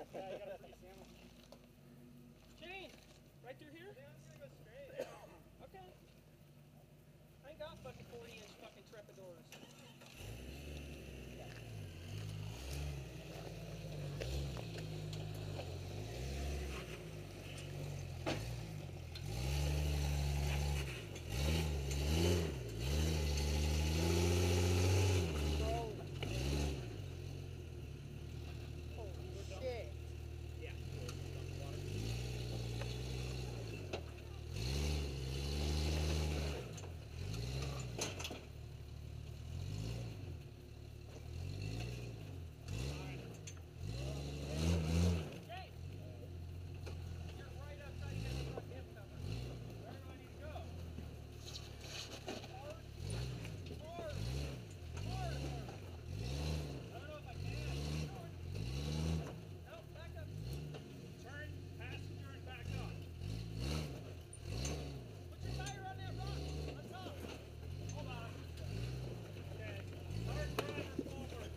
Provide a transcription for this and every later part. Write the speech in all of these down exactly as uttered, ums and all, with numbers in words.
Yeah, you gotta have to sandwich. Shane, right through here? Yeah, I'm just gonna go straight. Okay. I ain't got fucking forty inch fucking trepidors. Holy shit. Yeah. Hey! You're right outside of the front hip cover. Where do I need to go? Hard. Hard. Hard. I don't know if I can. No, back up. Turn, passenger, and back up. Put your tire on that rock. On top. Hold on. Okay. Hard driver forward.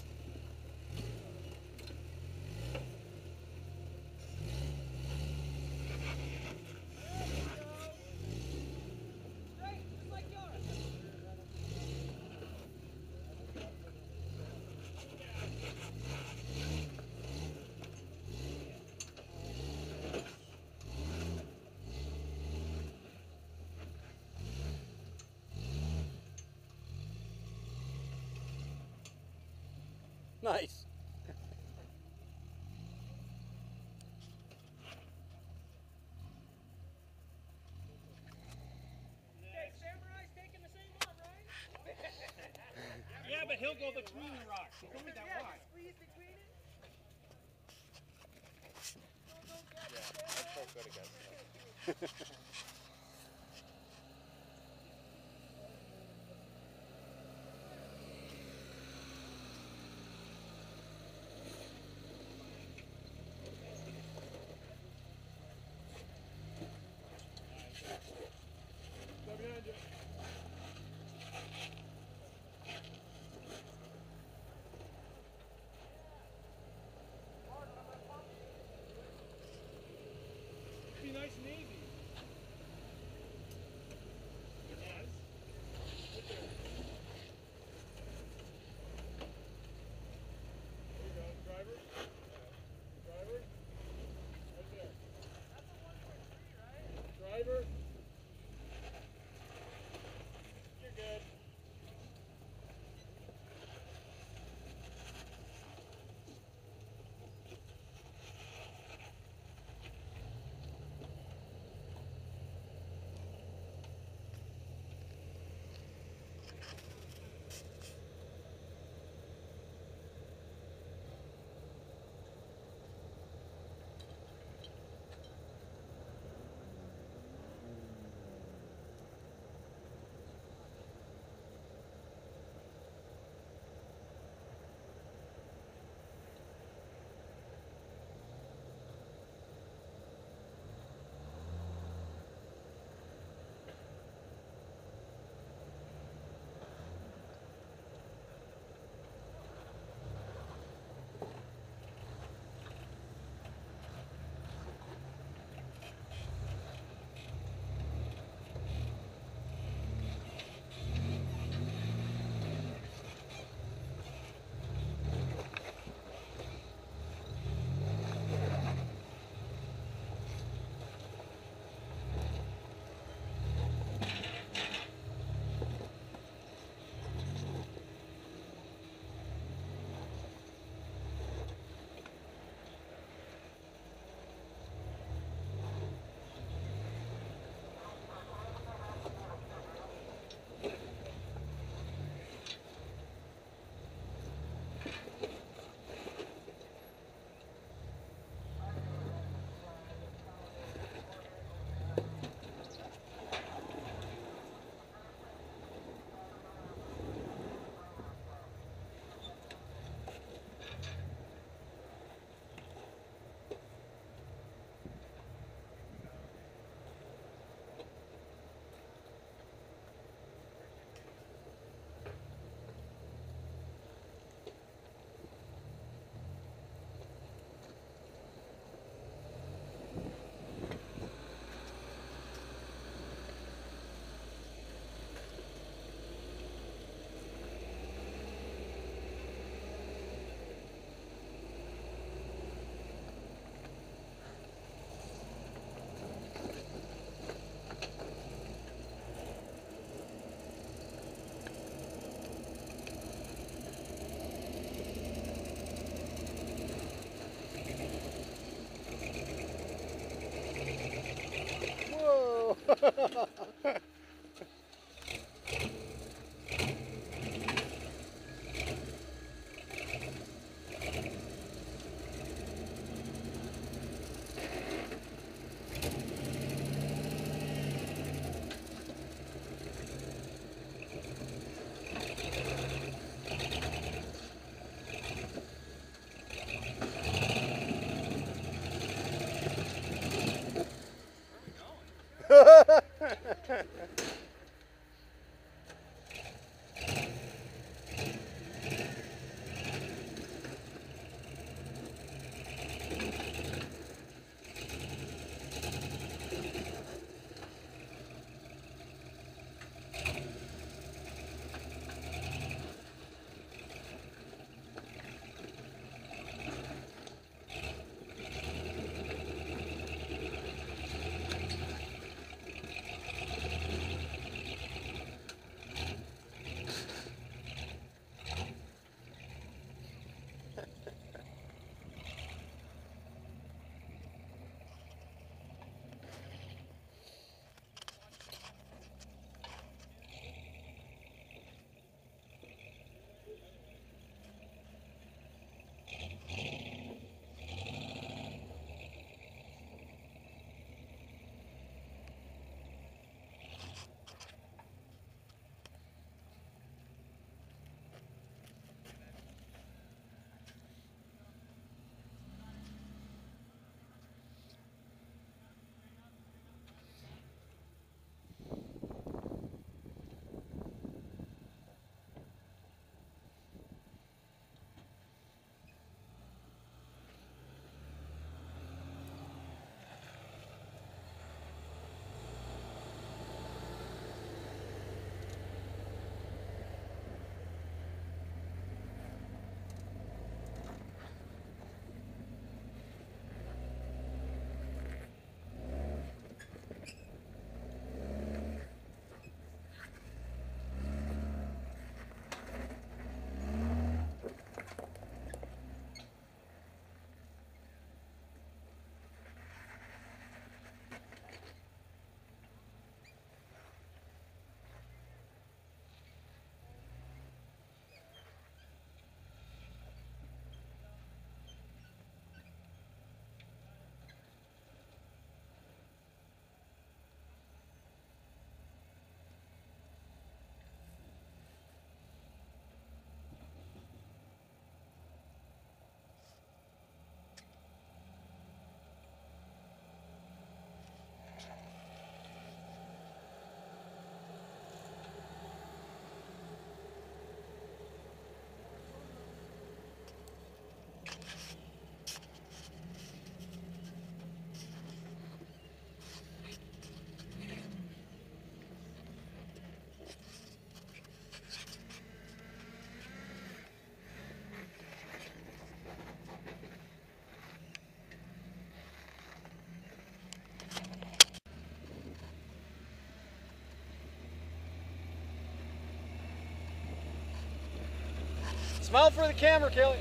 There you go. Straight, just like yours. Nice. Okay, Samurai's taking the same one, right? Yeah, but he'll go between the rocks. It's only that Yeah, wide. just squeeze between it. Don't, don't get Yeah, it, that's Samurai. so good again. Go behind you. Be nice and easy. Smile for the camera, Kelly.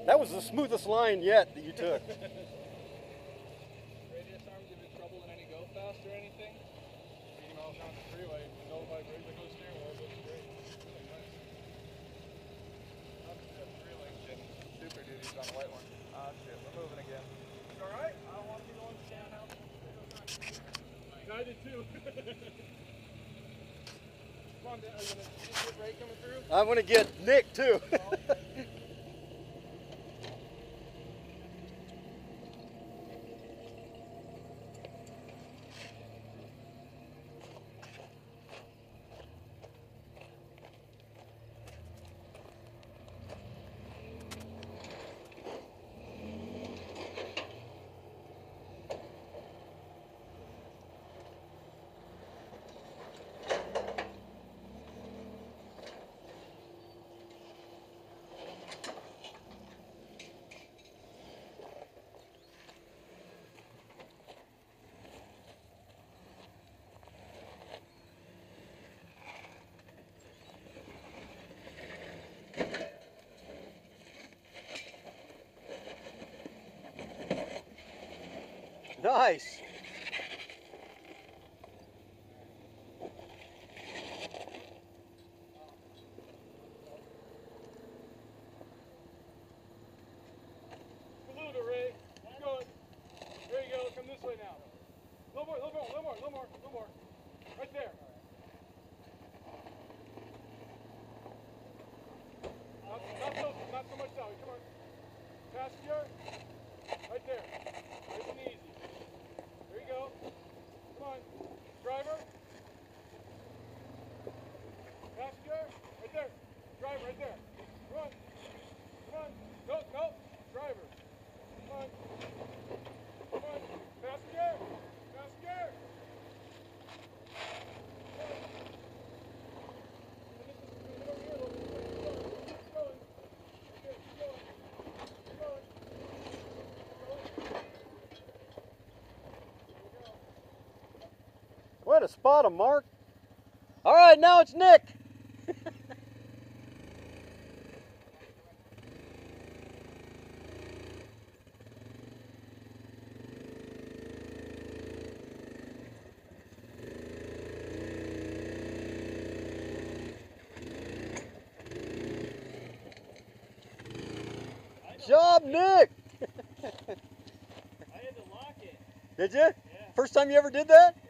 That was the smoothest line yet that you took. Radius arm give you trouble in any go fast or anything? eighty miles down the freeway, no vibration, no steering wheel, goes straight. Really nice. That's good. Three link and super duties on the white one. Ah, shit, we're moving again. You alright? I don't want to be going down out. I did too. Come on, Dan, are you going to get Ray coming through? I want to get Nick too. Nice. Saluda, Ray. Keep going. There you go. Come this way now. A little more, a little more, a little more, a little more, a little more. Right there. Not, not, so, not so much that way. Come on. Passenger. Right there. Nice and easy. There you go. Come on. Driver. Passenger. Right there. Driver right there. Come on. Come on. No, no. Driver. Come on. Come on. Passenger. Passenger. What a spot him, Mark. All right, now it's Nick. Job, Nick. I had to lock it. Did you? Yeah. First time you ever did that?